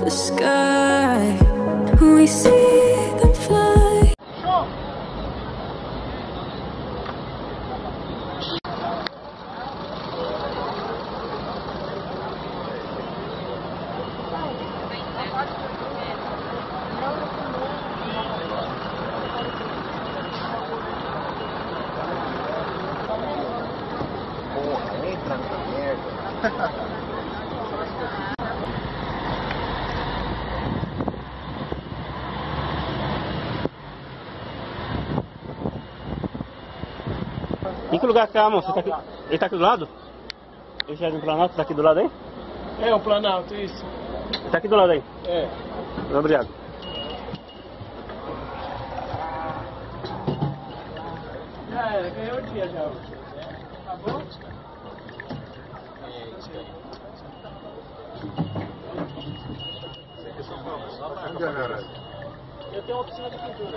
the sky. We see them fly. Porra, entra nessa merda. Em que lugar que tá, amor? Você tá aqui? Ele tá aqui do lado? Ele já é do Planalto, tá aqui do lado aí? É, o Planalto, isso. Tá aqui do lado aí. É. Obrigado. Já era, ganhou o dia já. Tá bom? Eu tenho uma oficina de pintura.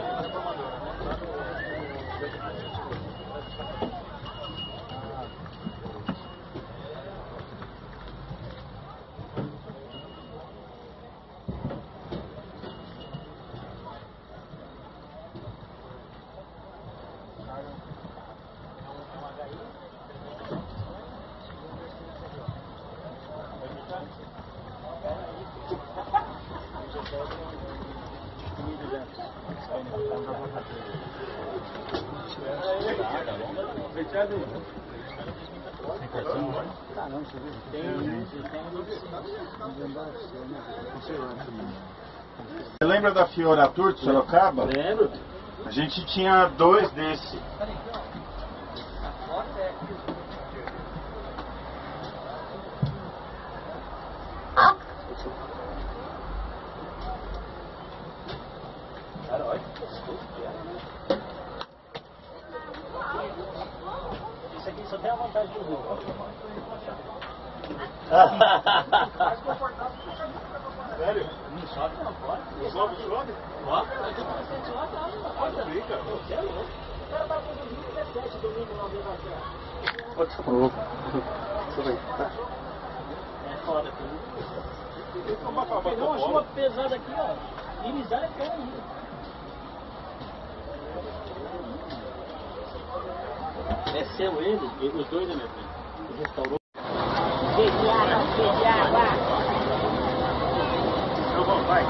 Você lembra da Fiora Tour de Sorocaba? Lembro. A gente tinha 2 desse. Isso aqui só tem a vontade de ver. Sério? Não sobe não, pode. Sobe, sobe? Pode? Pode brincar. Você é louco. O cara tá com 2017, domingo lá dentro da terra. Tudo bem. Tá. É foda, pegou uma chuva pesada aqui, ó. Irizar é pior ainda. Desceu ele, os dois, né, meu filho? Ele restaurou. Cheio de água, cheio de água. Então vamos, vai.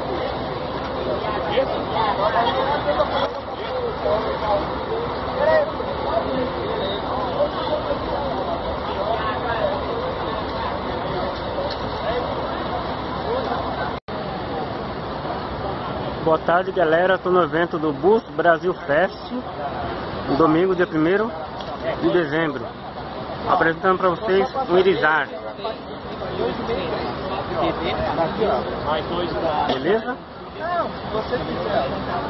Boa tarde, galera. Estou no evento do Bus Brasil Fest, no domingo, dia 1º de dezembro. Apresentando para vocês o Irizar. Beleza? Não, se você quiser.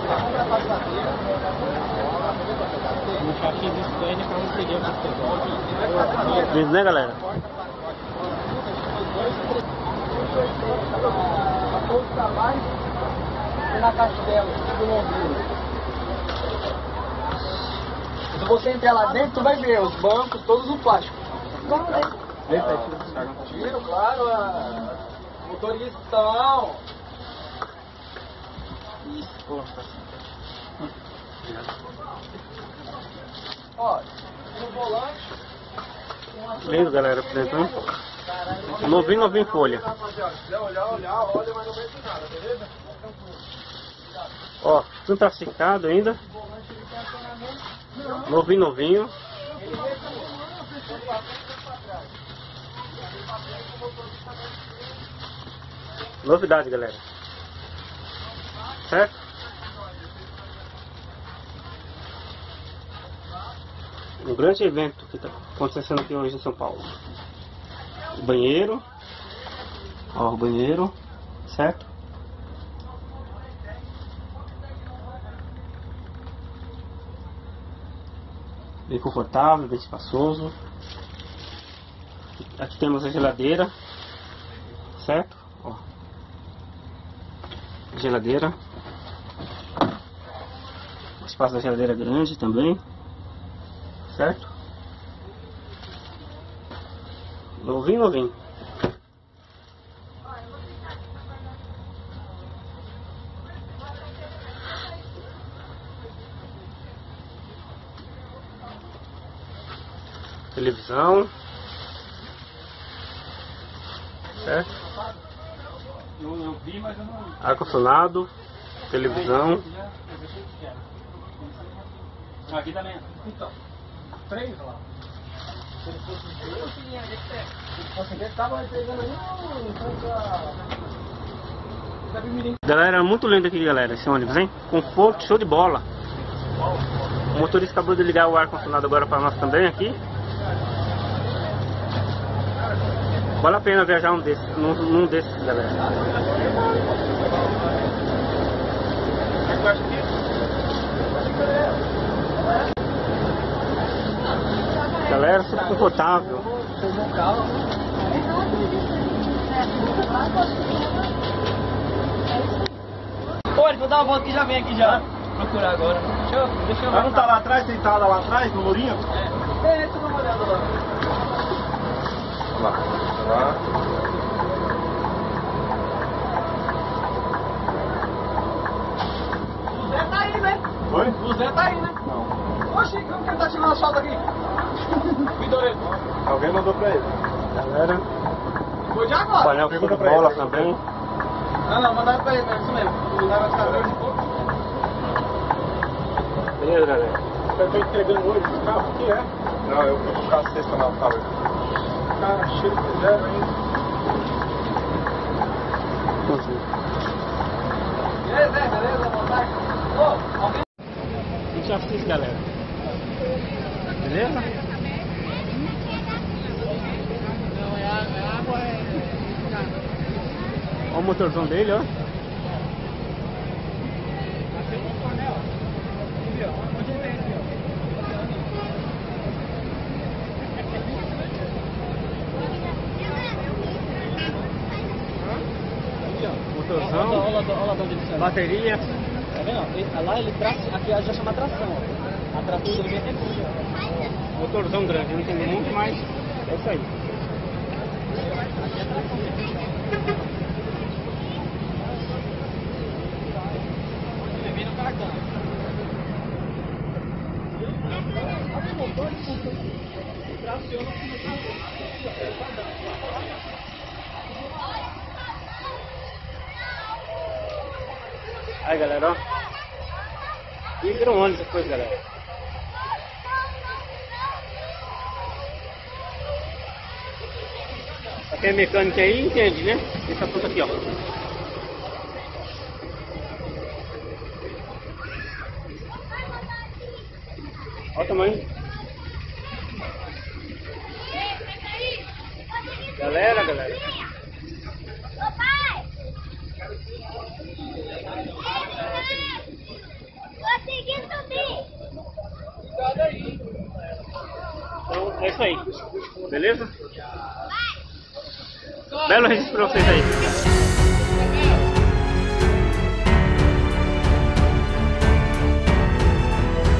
No caixinho de Scania para você seguir o que Beleza, né, galera? Na Castelo, do Londrina. Se você entrar lá dentro, tu vai ver os bancos, todos no plástico. Vamos ver. Tiro, claro, a motoristão. Isso, porra. Ó, no volante. Lindo, galera, apresentando. Novinho em folha. Se quiser olhar, olha, mas não vai ter nada, beleza? Ó, tudo traficado ainda. Novinho. Novidade, galera. Certo? Um grande evento que está acontecendo aqui hoje em São Paulo. O banheiro. Ó, o banheiro. Certo? Bem confortável, bem espaçoso. Aqui temos a geladeira, certo? Ó. Geladeira. O espaço da geladeira é grande também, certo? Novinho. televisão, certo? Eu vi, mas eu não... Ar-condicionado, televisão. Aqui também. Então, 3 lá. Se ele fosse ele tava pegando ali Galera, é muito lindo aqui, galera, esse ônibus, hein? Conforto, show de bola. O motorista acabou de ligar o ar-condicionado agora para nós também aqui. Vale a pena viajar num desses, galera. Galera, super confortável. Pô, ele vou dar uma volta que já vem aqui já. Procurar agora. Deixa eu Mas não tá lá atrás, sentada lá atrás, no murinho? deixa eu dar uma olhada lá. Lá. O Zé tá aí, né? Oi? O Zé tá aí, né? Não. Oxi, como que ele tá tirando asfalto aqui? Vidoreiro. Alguém mandou pra ele. Galera, Foi de agora. painel show de bola também. Não, mandaram pra ele, é isso mesmo. O lugar vai ficar verde e pouco. Beleza, galera? Eu tô entregando hoje esse carro aqui, é? Não, eu fui buscar a cesta na fábrica. Cara, cheio de zero ainda. Beleza, vontade. Ô, alguém... A gente já fez, galera. Beleza? Olha o motorzão dele, ó. Motorzão, Olha lá de onde ele saiu. bateria. Tá vendo? Lá ele traz, aqui já chama atração, ó. A tração dele vem até aqui. Motorzão grande, não tem muito, mas é isso aí. Ele vem no cartão. Aí, galera, ó. E virou ônibus depois, galera. Pra quem é mecânico aí, entende, né? Essa foto aqui, ó. Olha o tamanho. Galera. Consegui subir! Então é isso aí. Beleza? Belo registro pra vocês aí.